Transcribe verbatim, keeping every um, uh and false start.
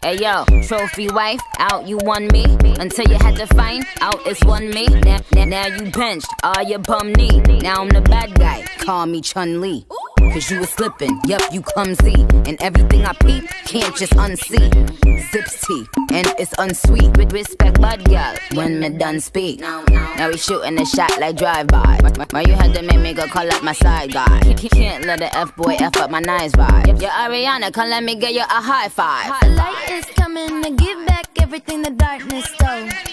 Hey yo, trophy wife, out you won me. Until you had to find out it's one me. Now, now, now you benched, all your bum knee. Now I'm the bad guy, call me Chun-Li. Cause you was slipping, yup, you clumsy. And everything I peep, can't just unsee. Zips tea, and it's unsweet. With respect, bud girl, when me done speak. Now we shooting the shot like drive-by. Why you had to make me go call up my side guy? Can't let the F-boy F up my nice vibe. Yo, Ariana, come let me get you a high five. The light is coming to give back everything the darkness stole.